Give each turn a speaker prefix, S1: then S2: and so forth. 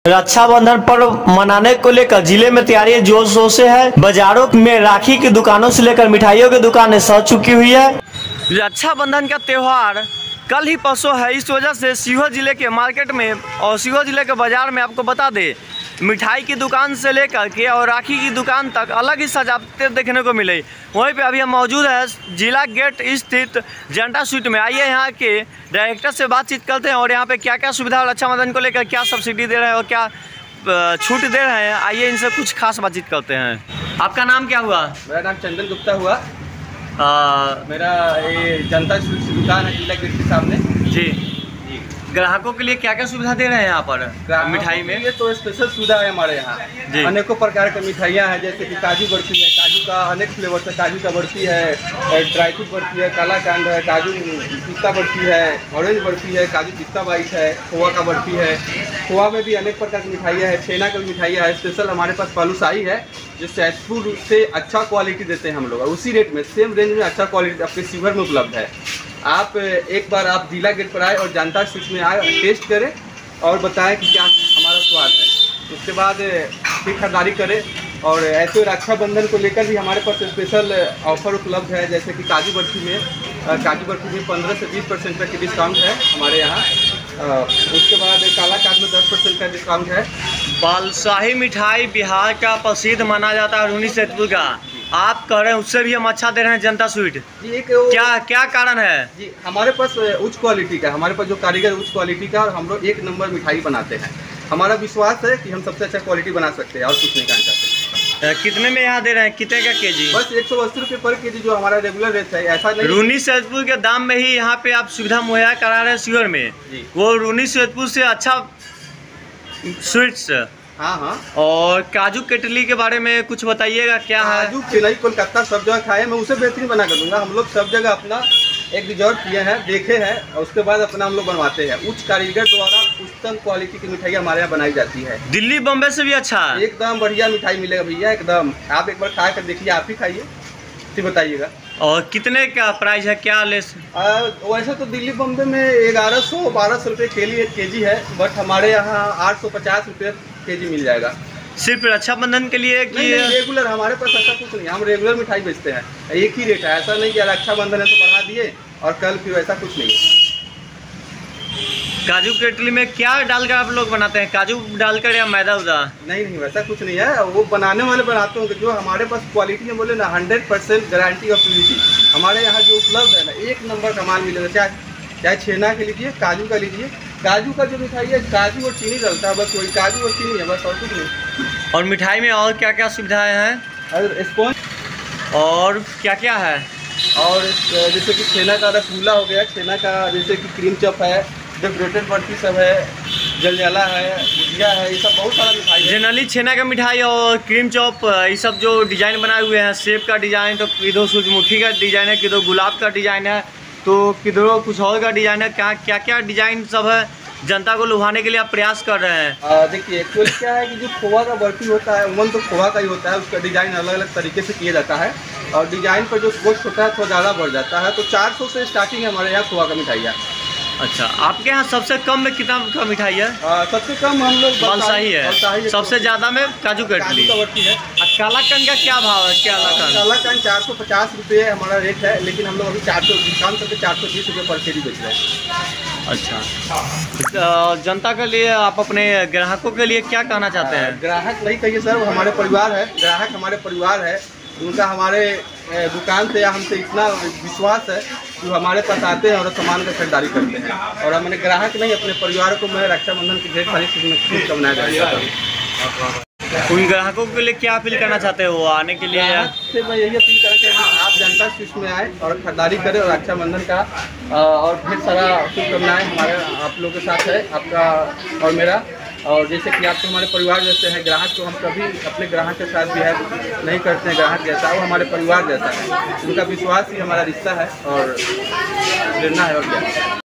S1: रक्षाबंधन पर्व मनाने को लेकर जिले में तैयारी जोर शोर से है। बाजारों में राखी की दुकानों से लेकर मिठाइयों की दुकानें सज चुकी हुई है। रक्षाबंधन का त्योहार कल ही परसों है, इस वजह से सीहोर जिले के मार्केट में और सीहोर जिले के बाजार में आपको बता दें, मिठाई की दुकान से लेकर के और राखी की दुकान तक अलग ही सजावटें देखने को मिले। वहीं पे अभी हम मौजूद है जिला गेट स्थित जनता स्वीट में। आइए यहाँ के डायरेक्टर से बातचीत करते हैं और यहाँ पे क्या क्या सुविधा और रक्षाबंधन को लेकर क्या सब्सिडी दे रहे हैं और क्या छूट दे रहे हैं, आइए इनसे कुछ खास बातचीत करते हैं। आपका नाम क्या हुआ?
S2: मेरा नाम चंदन गुप्ता हुआ। मेरा ये जनता स्वीट की दुकान है जिला गेट के सामने।
S1: जी, ग्राहकों के लिए क्या क्या सुविधा दे रहे हैं यहाँ पर मिठाई में?
S2: ये तो स्पेशल सुविधा है हमारे यहाँ। अनेकों प्रकार की मिठाइयाँ हैं, जैसे कि काजू बर्फी है, काजू का अनेक फ्लेवर है, काजू का बर्फी है, ड्राई फ्रूट बर्फी है, काला कांड है, काजू पिस्ता बर्फी है, ऑरेंज बर्फी है, काजू पिस्ता बाइट है, खोआ का बर्फी है। खोआ में भी अनेक प्रकार की मिठाइयाँ है, छेना की मिठाइयाँ है। स्पेशल हमारे पास बालूशाही है जो सैदपुर से अच्छा क्वालिटी देते हैं हम लोग, और उसी रेट में सेम रेंज में अच्छा क्वालिटी आपके सीवर में उपलब्ध है। आप एक बार आप जिला गेट पर आए और जनता स्वीट में आए, टेस्ट करें और बताएं कि क्या हमारा स्वाद है। उसके बाद फिर खरीदारी करें। और ऐसे रक्षाबंधन को लेकर भी हमारे पास स्पेशल ऑफर उपलब्ध है, जैसे कि काजू बर्फी में 15 से 20% तक की डिस्काउंट है हमारे यहाँ। उसके बाद काला कांड में 10% का डिस्काउंट है।
S1: बालूशाही मिठाई बिहार का प्रसिद्ध माना जाता है, रूनी सैदपुर का। आप कह रहे हैं उससे भी हम अच्छा दे रहे हैं जनता स्वीट
S2: जी।
S1: क्या कारण है
S2: जी? हमारे पास उच्च क्वालिटी का, हमारे पास जो कारीगर उच्च क्वालिटी का, और हम लोग एक नंबर मिठाई बनाते हैं। हमारा विश्वास है कि हम सबसे अच्छा क्वालिटी बना सकते हैं और कुछ नहीं कहना चाहते।
S1: कितने में यहाँ दे रहे हैं, कितने का केजी?
S2: बस 180 रुपये पर केजी जो हमारा रेगुलर रेट है। ऐसा नहीं
S1: रूनी सैदपुर के दाम में ही यहाँ पे आप सुविधा मुहैया करा रहे हैं सीहोर में। वो रूनी सैदपुर से अच्छा स्वीट्स।
S2: हाँ।
S1: और काजू कतली के बारे में कुछ बताइएगा, क्या है?
S2: काजू कतली कोलकाता सब जगह खाए, मैं उसे बेहतरीन बना कर दूंगा। हम लोग सब जगह अपना एक रिजॉर्ट किए हैं, देखे हैं, और उसके बाद अपना हम लोग बनवाते हैं। उच्च कारीगर द्वारा उच्चतम क्वालिटी की मिठाइयाँ हमारे यहाँ बनाई जाती है।
S1: दिल्ली बम्बई से भी अच्छा
S2: एकदम बढ़िया मिठाई मिलेगा भैया, एकदम। आप एक बार खा कर देखिए, आप ही खाइए फिर बताइए।
S1: और कितने का प्राइस है, क्या लेस?
S2: वैसे तो दिल्ली बम्बई में 1100-1200 रुपये केजी है, बट हमारे यहाँ 850 रुपये केजी मिल जाएगा।
S1: सिर्फ रक्षाबंधन के लिए कि
S2: नहीं, रेगुलर हमारे पास ऐसा कुछ नहीं, हम रेगुलर मिठाई बेचते हैं। एक ही रेट है, ऐसा नहीं कि रक्षाबंधन है तो बढ़ा दिए और कल फिर ऐसा कुछ नहीं।
S1: काजू कतली में क्या डालकर आप लोग बनाते हैं, काजू डालकर या मैदा उदा?
S2: नहीं, वैसा कुछ नहीं है। वो बनाने वाले बनाते होंगे। जो हमारे पास क्वालिटी में बोले ना, 100% गारंटी और प्योरिटी हमारे यहाँ जो उपलब्ध है ना, एक नंबर का माल मिलेगा। चाहे छेना के लीजिए, काजू का लीजिए। काजू का जो मिठाई है, काजू और चीनी डलता है, बस वही काजू और चीनी है, बस और कुछ नहीं।
S1: और मिठाई में और क्या क्या सुविधाएं हैं?
S2: और स्पॉन्ज और
S1: क्या क्या है?
S2: और जैसे कि छेना का रसगुल्ला हो गया, छेना का जैसे कि क्रीम चप है, डेकोरेटेड बर्फी सब है, जलजला है, गुजिया है, ये सब बहुत सारा मिठाई है।
S1: जनरली छेना का मिठाई और क्रीम चॉप ये सब जो डिजाइन बनाए हुए हैं, सेब का डिजाइन, तो किधर सूरजमुखी का डिजाइन है, किधर गुलाब का डिजाइन है, तो किधर कुछ और का डिजाइन है। क्या क्या डिजाइन सब है जनता को लुभाने के लिए आप प्रयास कर रहे हैं?
S2: देखिए एक्चुअली क्या है कि जो खोआ का बर्फी होता है, उमन तो खोआ का ही होता है, उसका डिजाइन अलग अलग तरीके से किया जाता है, और डिजाइन पर जो कॉस्ट होता है थोड़ा ज़्यादा बढ़ जाता है। तो 400 से स्टार्टिंग है हमारे यहाँ खोआ का मिठाइयाँ।
S1: अच्छा, आपके यहाँ सबसे कम में कितना का मिठाई है?
S2: सबसे कम हम लोग
S1: बालूशाही है, सबसे ज़्यादा में काजू कतली
S2: है।
S1: कालाकंद का क्या भाव है?
S2: कालाकंद 450 रुपये हमारा रेट है, लेकिन हम लोग अभी 400 डिस्काउंट करके 420 रुपये पर केजी बेच रहे हैं।
S1: अच्छा, जनता के लिए आप अपने ग्राहकों के लिए क्या कहना चाहते हैं?
S2: ग्राहक नहीं कहिए सर, वो हमारे परिवार है। ग्राहक हमारे परिवार है, उनका हमारे दुकान से या हमसे इतना विश्वास है कि हमारे पास आते हैं और सामान का खरीदारी करते हैं। और हमने ग्राहक नहीं, अपने परिवार को मैं रक्षाबंधन की ढेर सारी शुभकामनाएं देता हूँ।
S1: उन ग्राहकों के लिए क्या अपील करना चाहते हो आने के लिए?
S2: से मैं यही अपील करना चाहता हूँ, आप जनता स्वीट में आए और खरीदारी करें, और रक्षाबंधन का और ढेर सारा शुभकामनाएं हमारे आप लोगों के साथ है, आपका और मेरा। और जैसे कि आप तो हमारे परिवार जैसे हैं, ग्राहक तो हम कभी अपने ग्राहक के साथ बिहेव नहीं करते हैं। ग्राहक जैसा वो हमारे परिवार जैसा है, उनका विश्वास ही हमारा रिश्ता है और प्रेरणा है, और क्या।